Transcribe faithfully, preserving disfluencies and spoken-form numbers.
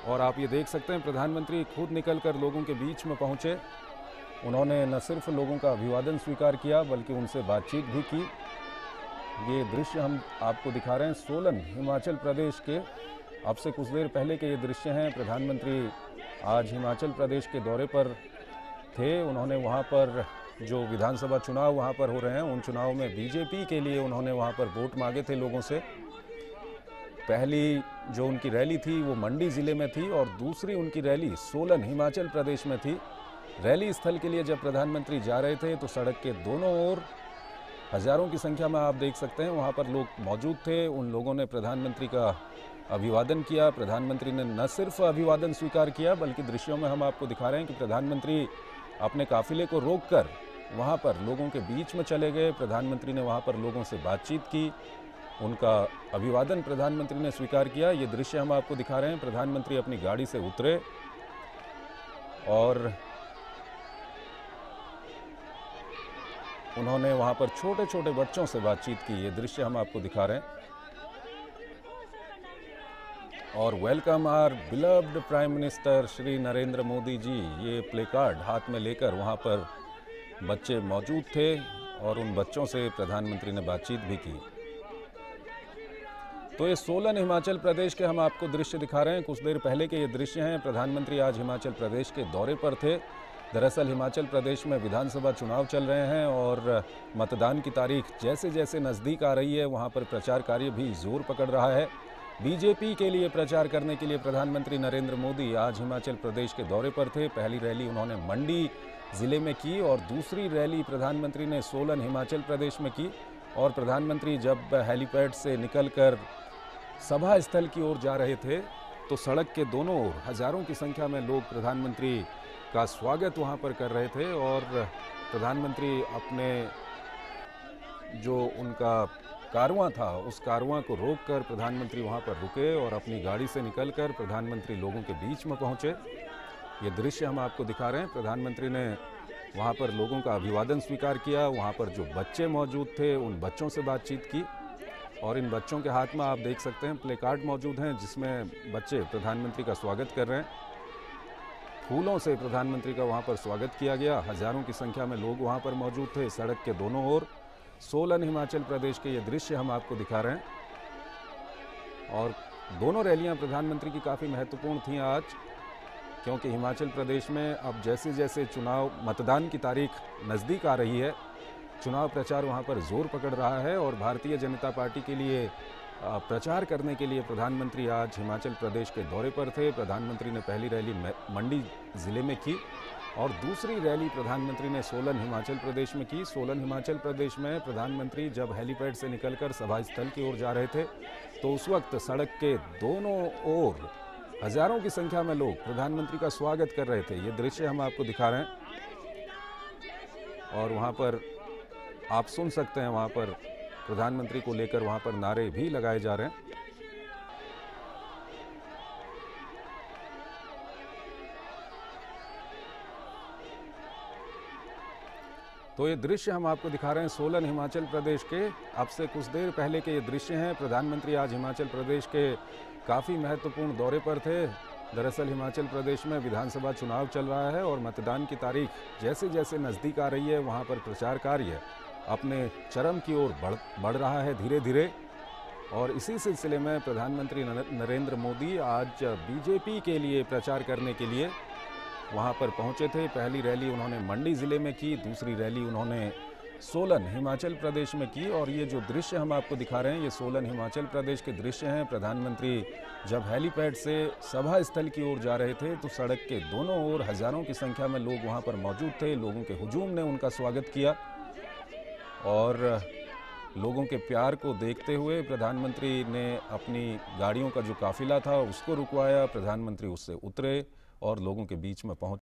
और आप ये देख सकते हैं प्रधानमंत्री खुद निकलकर लोगों के बीच में पहुंचे। उन्होंने न सिर्फ लोगों का अभिवादन स्वीकार किया बल्कि उनसे बातचीत भी की। ये दृश्य हम आपको दिखा रहे हैं सोलन हिमाचल प्रदेश के। अब से कुछ देर पहले के ये दृश्य हैं। प्रधानमंत्री आज हिमाचल प्रदेश के दौरे पर थे। उन्होंने वहाँ पर जो विधानसभा चुनाव वहाँ पर हो रहे हैं उन चुनाव में बीजेपी के लिए उन्होंने वहाँ पर वोट मांगे थे लोगों से। पहली जो उनकी रैली थी वो मंडी ज़िले में थी और दूसरी उनकी रैली सोलन हिमाचल प्रदेश में थी। रैली स्थल के लिए जब प्रधानमंत्री जा रहे थे तो सड़क के दोनों ओर हज़ारों की संख्या में आप देख सकते हैं वहाँ पर लोग मौजूद थे। उन लोगों ने प्रधानमंत्री का अभिवादन किया। प्रधानमंत्री ने न सिर्फ अभिवादन स्वीकार किया बल्कि दृश्यों में हम आपको दिखा रहे हैं कि प्रधानमंत्री अपने काफिले को रोककर वहाँ पर लोगों के बीच में चले गए। प्रधानमंत्री ने वहाँ पर लोगों से बातचीत की, उनका अभिवादन प्रधानमंत्री ने स्वीकार किया। ये दृश्य हम आपको दिखा रहे हैं। प्रधानमंत्री अपनी गाड़ी से उतरे और उन्होंने वहाँ पर छोटे छोटे बच्चों से बातचीत की। ये दृश्य हम आपको दिखा रहे हैं। और welcome our beloved prime minister Shri Narendra Modi ji, ये प्ले कार्ड हाथ में लेकर वहाँ पर बच्चे मौजूद थे और उन बच्चों से प्रधानमंत्री ने बातचीत भी की। तो ये सोलन हिमाचल प्रदेश के हम आपको दृश्य दिखा रहे हैं। कुछ देर पहले के ये दृश्य हैं। प्रधानमंत्री आज हिमाचल प्रदेश के दौरे पर थे। दरअसल हिमाचल प्रदेश में विधानसभा चुनाव चल रहे हैं और मतदान की तारीख जैसे जैसे नज़दीक आ रही है वहाँ पर प्रचार कार्य भी जोर पकड़ रहा है। बीजेपी के लिए प्रचार करने के लिए प्रधानमंत्री नरेंद्र मोदी आज हिमाचल प्रदेश के दौरे पर थे। पहली रैली उन्होंने मंडी ज़िले में की और दूसरी रैली प्रधानमंत्री ने सोलन हिमाचल प्रदेश में की। और प्रधानमंत्री जब हेलीपैड से निकलकर सभा स्थल की ओर जा रहे थे तो सड़क के दोनों ओर हज़ारों की संख्या में लोग प्रधानमंत्री का स्वागत वहाँ पर कर रहे थे। और प्रधानमंत्री अपने जो उनका कारवां था उस कारवां को रोककर प्रधानमंत्री वहाँ पर रुके और अपनी गाड़ी से निकलकर प्रधानमंत्री लोगों के बीच में पहुँचे। ये दृश्य हम आपको दिखा रहे हैं। प्रधानमंत्री ने वहाँ पर लोगों का अभिवादन स्वीकार किया। वहाँ पर जो बच्चे मौजूद थे उन बच्चों से बातचीत की और इन बच्चों के हाथ में आप देख सकते हैं प्ले कार्ड मौजूद हैं जिसमें बच्चे प्रधानमंत्री का स्वागत कर रहे हैं। फूलों से प्रधानमंत्री का वहाँ पर स्वागत किया गया। हज़ारों की संख्या में लोग वहाँ पर मौजूद थे। सड़क के दोनों ओर सोलन हिमाचल प्रदेश के ये दृश्य हम आपको दिखा रहे हैं। और दोनों रैलियां प्रधानमंत्री की काफ़ी महत्वपूर्ण थीं आज, क्योंकि हिमाचल प्रदेश में अब जैसे जैसे चुनाव मतदान की तारीख नज़दीक आ रही है चुनाव प्रचार वहां पर जोर पकड़ रहा है। और भारतीय जनता पार्टी के लिए प्रचार करने के लिए प्रधानमंत्री आज हिमाचल प्रदेश के दौरे पर थे। प्रधानमंत्री ने पहली रैली मंडी ज़िले में की और दूसरी रैली प्रधानमंत्री ने सोलन हिमाचल प्रदेश में की। सोलन हिमाचल प्रदेश में प्रधानमंत्री जब हेलीपैड से निकलकर सभा स्थल की ओर जा रहे थे तो उस वक्त सड़क के दोनों ओर हज़ारों की संख्या में लोग प्रधानमंत्री का स्वागत कर रहे थे। ये दृश्य हम आपको दिखा रहे हैं। और वहाँ पर आप सुन सकते हैं वहाँ पर प्रधानमंत्री को लेकर वहाँ पर नारे भी लगाए जा रहे हैं। तो ये दृश्य हम आपको दिखा रहे हैं सोलन हिमाचल प्रदेश के। अब से कुछ देर पहले के ये दृश्य हैं। प्रधानमंत्री आज हिमाचल प्रदेश के काफ़ी महत्वपूर्ण दौरे पर थे। दरअसल हिमाचल प्रदेश में विधानसभा चुनाव चल रहा है और मतदान की तारीख जैसे जैसे नज़दीक आ रही है वहाँ पर प्रचार कार्य अपने चरम की ओर बढ़ बढ़ रहा है धीरे धीरे। और इसी सिलसिले में प्रधानमंत्री नरेंद्र मोदी आज बीजेपी के लिए प्रचार करने के लिए वहाँ पर पहुँचे थे। पहली रैली उन्होंने मंडी ज़िले में की, दूसरी रैली उन्होंने सोलन हिमाचल प्रदेश में की। और ये जो दृश्य हम आपको दिखा रहे हैं ये सोलन हिमाचल प्रदेश के दृश्य हैं। प्रधानमंत्री जब हेलीपैड से सभा स्थल की ओर जा रहे थे तो सड़क के दोनों ओर हज़ारों की संख्या में लोग वहाँ पर मौजूद थे। लोगों के हुजूम ने उनका स्वागत किया और लोगों के प्यार को देखते हुए प्रधानमंत्री ने अपनी गाड़ियों का जो काफिला था उसको रुकवाया। प्रधानमंत्री उससे उतरे और लोगों के बीच में पहुंचे।